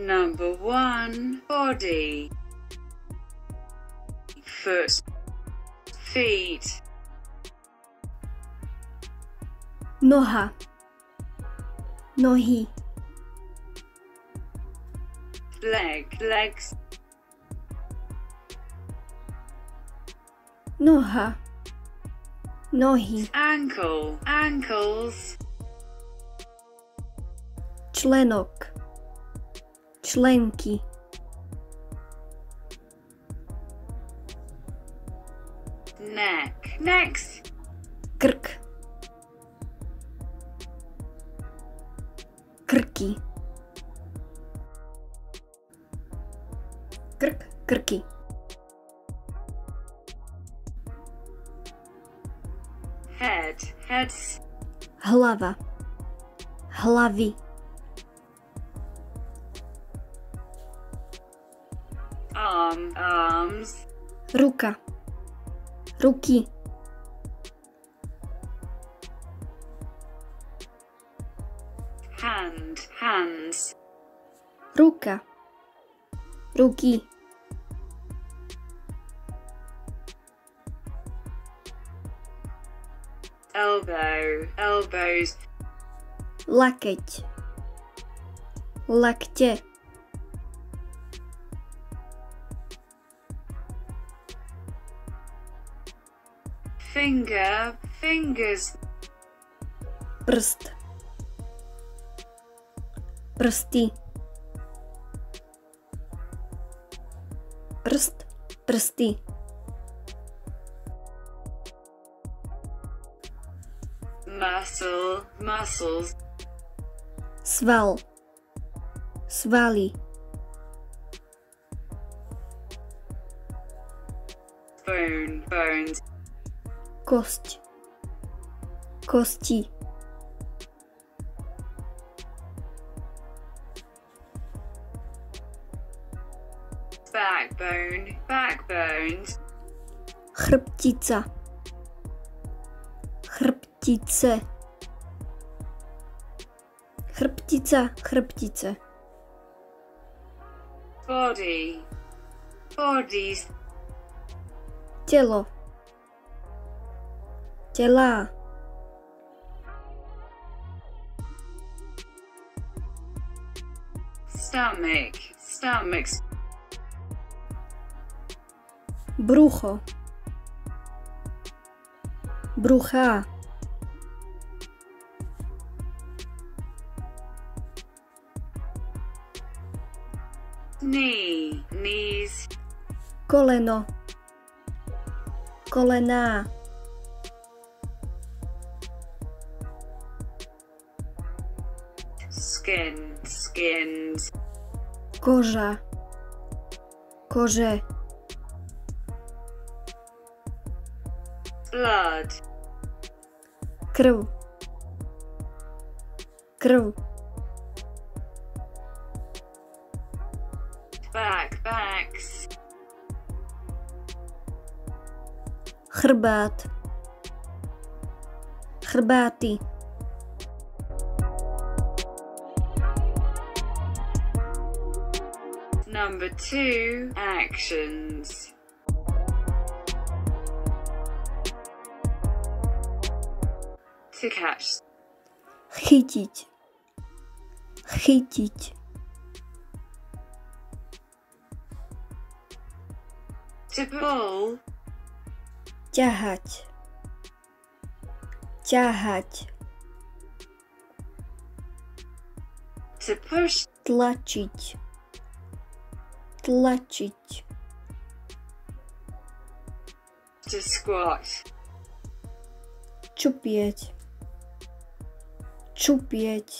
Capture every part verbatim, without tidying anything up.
Number one, body. Foot, feet. Noha, nohy. Leg, legs. Noha, nohy. Ankle, ankles. Členok, členky. Neck, necks. Krk, krky. Krk, krky. Head, heads. Hlava, hlavy. Arm, arms. Ruka, ruky. Hand, hands. Ruka, ruky. Elbow, elbows. Lakeť, lakte. Finger, fingers. Prst, prsty. Prst, prsty. Muscle, muscles. Sval, svaly. Bone, bones. Kosť, kosti. Backbone, backbones. Chrbtica, chrbtice. Chrbtica, chrbtice. Body, bodies. Telo, telá. Stomach, stomachs. Brucho, bruchá. Knee, knees. Koleno, kolená. Skin, skins. Koža, kože. Blood, Krv, krv. back, backs. Chrbát, chrbáty. Number two, actions. To catch. Chytiť, chytiť. To pull. Ťahať, ťahať. To push. Tlačiť, tlačiť. To squat. Čupieť, čupieť.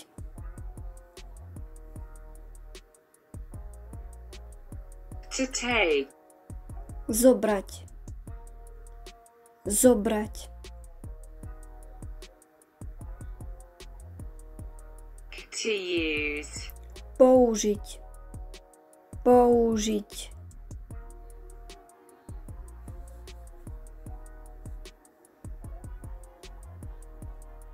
To take. Zobrať, zobrať. To use. Použiť, použiť.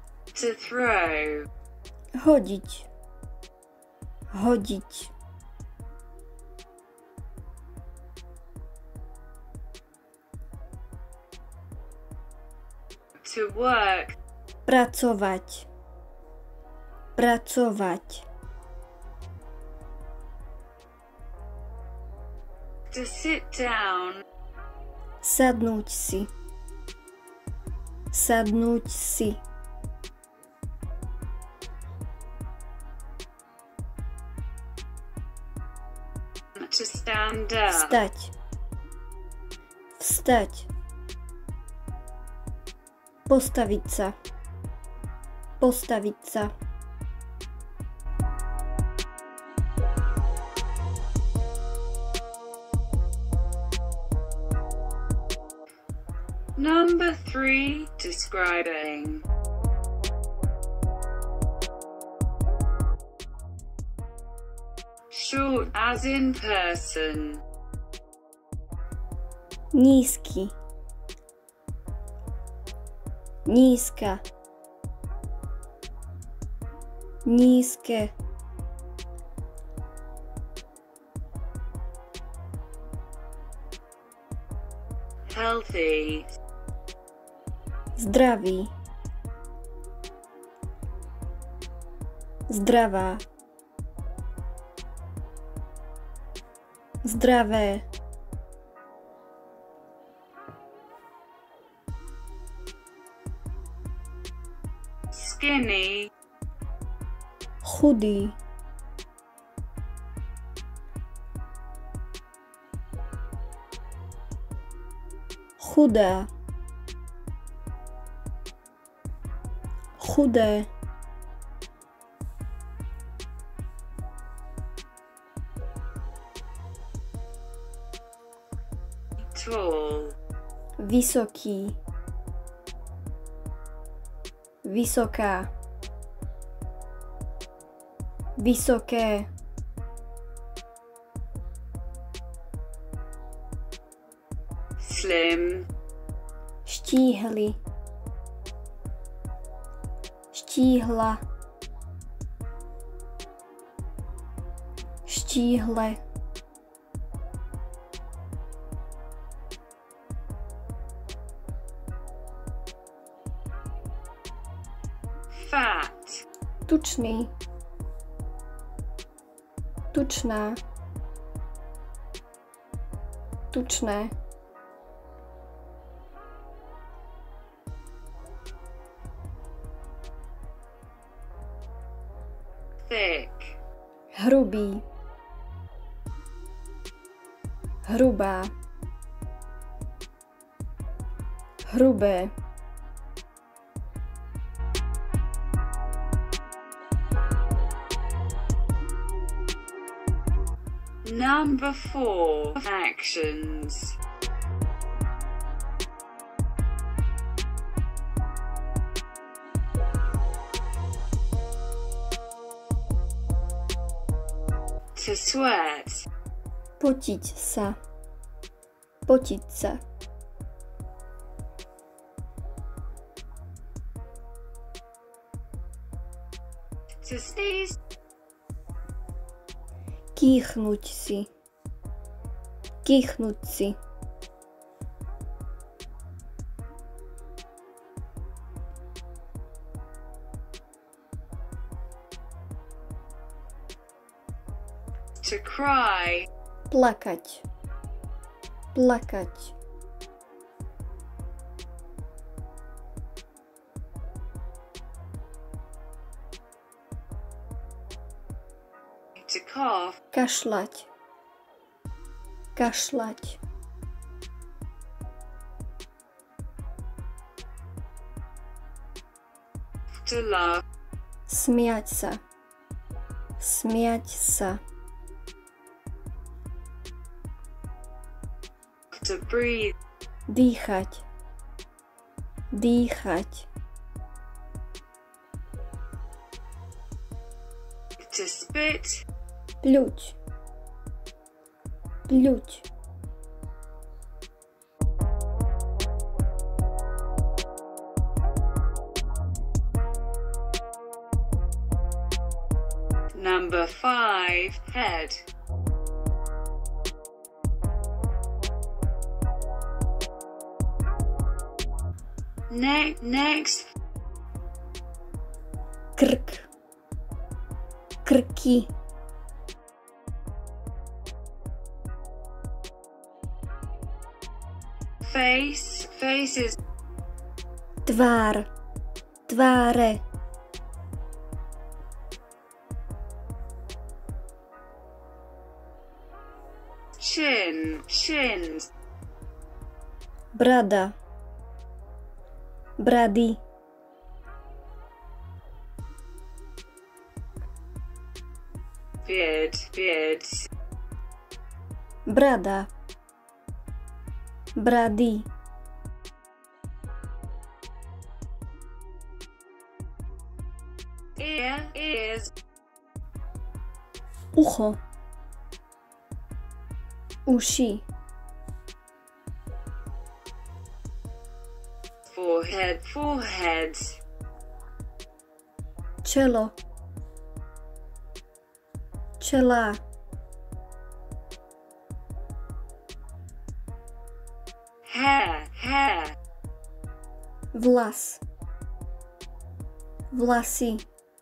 To throw. Hodiť, hodiť. To work. Pracovať. Pracovať. To sit down. Sadnúť si. Sadnúť si. To stand up. Vstať. Vstať. Postaviť sa. Postaviť sa. Number three, describing. Short as in person. Nízky. Nízka. Nízke. Healthy. Zdravý. Zdravá. Zdravé. Skinny. Chudý. Chudá. Chudé. Tall. Vysoký. Vysoká. Vysoké. Slim. Štíhly. Štíhla. Štíhle. Fat. Tučný. Tučná. Tučné. Thick. Hrubý. Hrubá. Hrubé. Number four, actions. To sweat. Potiť sa. Potiť sa. To sneeze. Kýchnuť si. Kýchnuť si. To cry. Plakať. Plakať. To cough. Kašľať. Kašľať. To laugh. Smiať sa. Smiať sa. To breathe. Dýchať. Dýchať. To spit. Pľuť. Pľuť. Number five, head. neck, next, krk, krky, face, faces, tvár, tváre, chin, chins, brada, brady, beard, beards, brada, brady, ear, ears, ucho, uši, forehead, foreheads, čelo, čela, hair, hair, vlas, vlasy,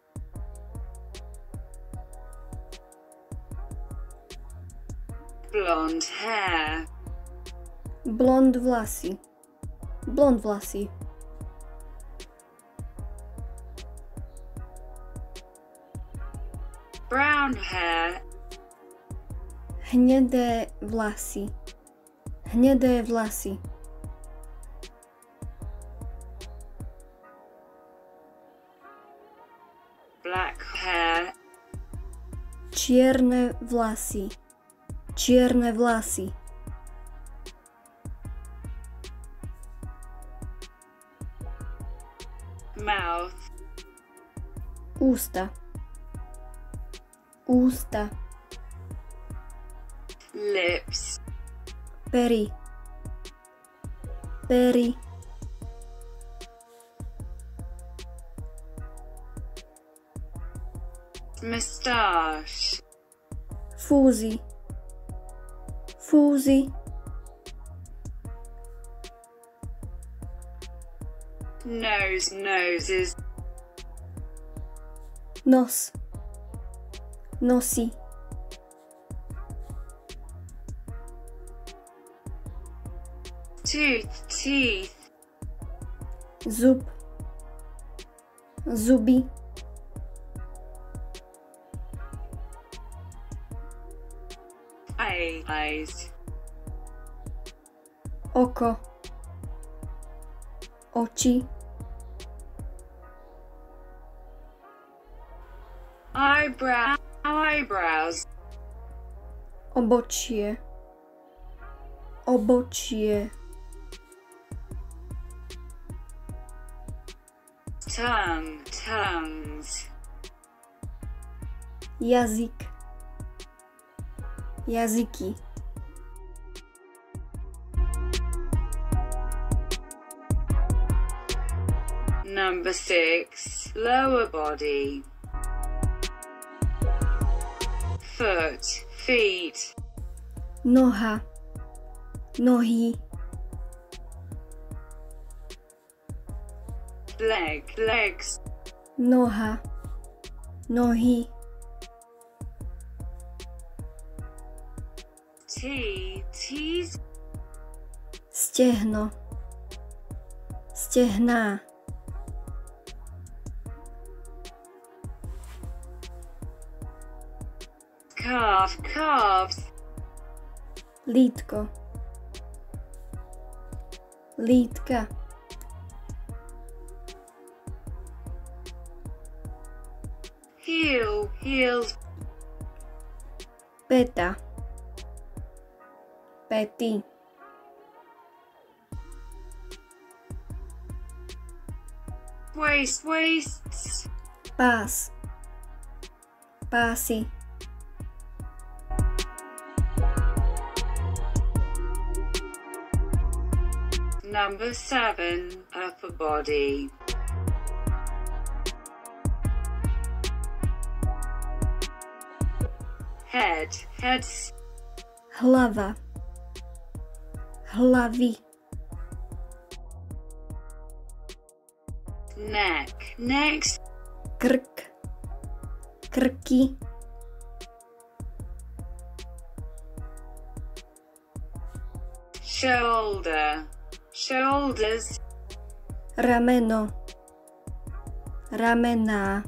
blonde hair, blond vlasy, blond vlasy, brown hair, hnedé vlasy, hnedé vlasy, black hair, čierne vlasy, čierne vlasy, mouth, ústa, ústa, lips, pery, pery, moustache, fúzy, fúzy, nose, noses, nos, nosy, tooth, teeth, zub, zuby, eye, eyes, oko, oči, eyebrow, eyebrows, obočie, obočie, tongue, tongues, jazyk, jazyky, number six, lower body, foot, feet, noha, nohy, leg, legs, noha, nohy, T, T's, stehno, stehná, calf, calves, lítko, lítka, heel, heels, peta, pety, waist, waists, pás, pásy, number seven, upper body, head, heads, hlava, hlavy, neck, neck, krk, krky, shoulder, shoulders, rameno, ramená,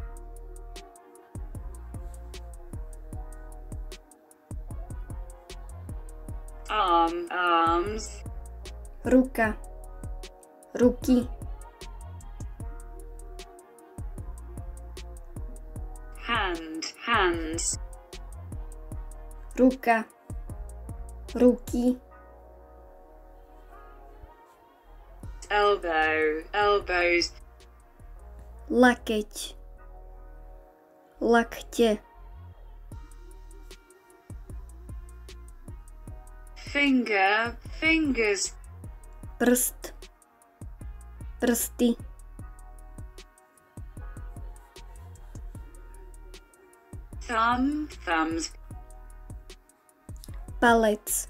arm, arms, ruka, ruky, hand, hands, ruka, ruky, elbow, elbows, lakeť, lakte, finger, fingers, prst, prsty, thumb, thumbs, palec,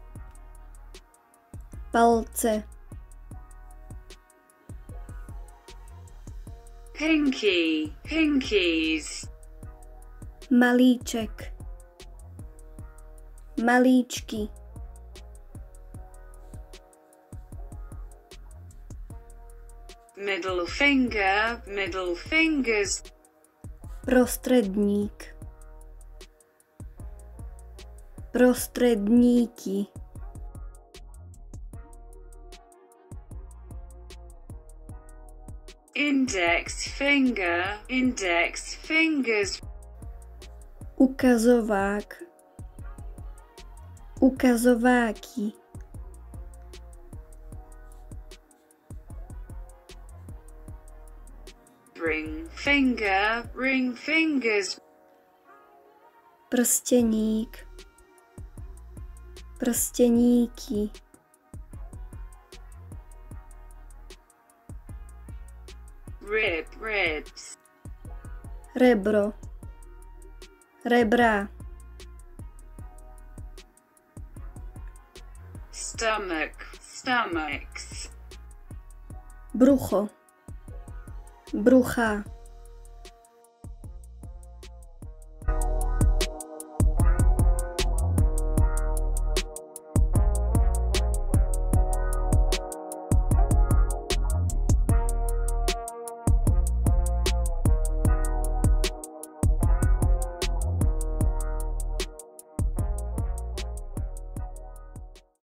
palce, pinky, pinkies, malíček, malíčky, middle finger, middle fingers, prostredník, prostredníky, index finger, index fingers, ukazovák, ukazováky, ring finger, ring fingers, prsteník, prsteníky, rib, ribs, rebro, rebra, stomach, stomachs, brucho, brucha,